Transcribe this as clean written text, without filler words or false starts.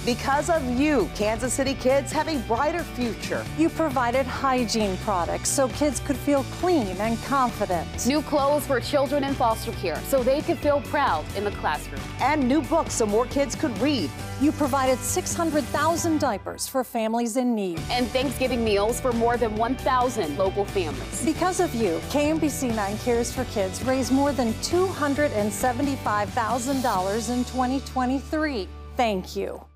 Because of you, Kansas City kids have a brighter future. You provided hygiene products so kids could feel clean and confident. New clothes for children in foster care so they could feel proud in the classroom. And new books so more kids could read. You provided 600,000 diapers for families in need. And Thanksgiving meals for more than 1,000 local families. Because of you, KMBC 9 Cares for Kids raised more than $275,000 in 2023. Thank you.